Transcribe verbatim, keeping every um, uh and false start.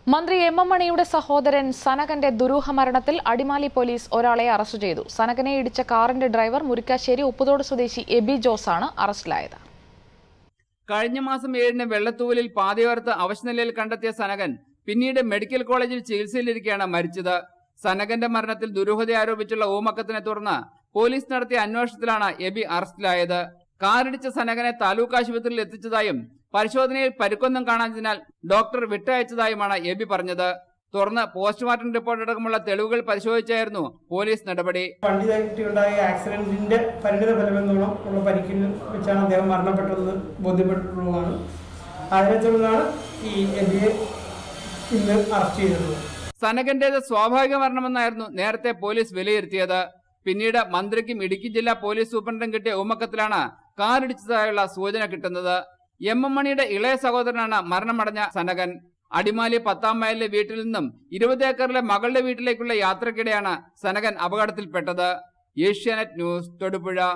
മന്ത്രി M M മണിയുടെ സഹോദരൻ സനകന്റെ ദുരൂഹ മരണത്തിൽ അടിമാലി പോലീസ് ഒരാളെ അറസ്റ്റ് ചെയ്തു. സനകനെ ഇടിച്ച കാറിന്റെ ഡ്രൈവർ മുരിക്കാശ്ശേരി ഉപ്പുതോട് സ്വദേശി എബി ജോസ് ആണ് അറസ്റ്റിലായത്. കഴിഞ്ഞ മാസം ഏഴിന് വെള്ളത്തൂവലിൽ പാതയോരത്ത് അവശനിലയിൽ കണ്ടെത്തിയ സനകൻ പിന്നീട് മെഡിക്കൽ കോളേജിൽ ചികിത്സയിലിരിക്കെയാണ് മരിച്ചത്. സനകന്റെ മരണത്തിൽ ദുരൂഹത ആരോപിച്ചുള്ള ഊമക്കത്തിനെ തുടർന്ന് പോലീസ് നടത്തിയ അന്വേഷണത്തിലാണ് എബി അറസ്റ്റിലായത്. കാറിടിച്ച സനകനെ താലൂക്ക് ആശുപത്രിയിൽ എത്തിച്ചതായും പരിശോധനയിൽ പരിക്കൊന്നും കാണാത്തതിനാൽ ഡോക്ടർ വിട്ടയച്ചതായുമാണ് എബി പറഞ്ഞത്. തുടർന്ന് പോസ്റ്റ്മോർട്ടം റിപ്പോർട്ട് അടക്കമുള്ള തെളിവുകൾ പരിശോധിച്ചായിരുന്നു പോലീസ് നടപടി. വണ്ടിയുണ്ടായ ആക്സിഡന്റിന്റെ പരിണിത ഫലമെന്നോണം ഉള്ള പരിക്കിന് വെച്ചാണ് അദ്ദേഹം മരണപ്പെട്ടതെന്ന് ബോധ്യപ്പെട്ടിട്ടുള്ളതാണ്. അതിനെ തുടർന്നാണ് ഈ എബിയെ ഇന്ന് അറസ്റ്റ് ചെയ്തത്. സനകന്റേത് സ്വാഭാവിക മരണമെന്നായിരുന്നു നേരത്തെ പോലീസ് വിലയിരുത്തിയത്. പിന്നീട് മന്ത്രിക്കും ഇടുക്കി ജില്ലാ പോലീസ് സൂപ്രണ്ടും കിട്ടിയ ഊമക്കത്തിലാണ് കാറിടിച്ചതായുള്ള സൂചന കിട്ടുന്നത്. എം എം മണിയുടെ ഇളയ സഹോദരനാണ് മരണമടഞ്ഞ സനകൻ. അടിമാലി പത്താം മൈലിലെ വീട്ടിൽ നിന്നും ഇരുപത് ഏക്കറിലെ മകളുടെ വീട്ടിലേക്കുള്ള യാത്രക്കിടെയാണ് സനകൻ അപകടത്തിൽപ്പെട്ടത്. ഏഷ്യാനെറ്റ് ന്യൂസ്, തൊടുപുഴ.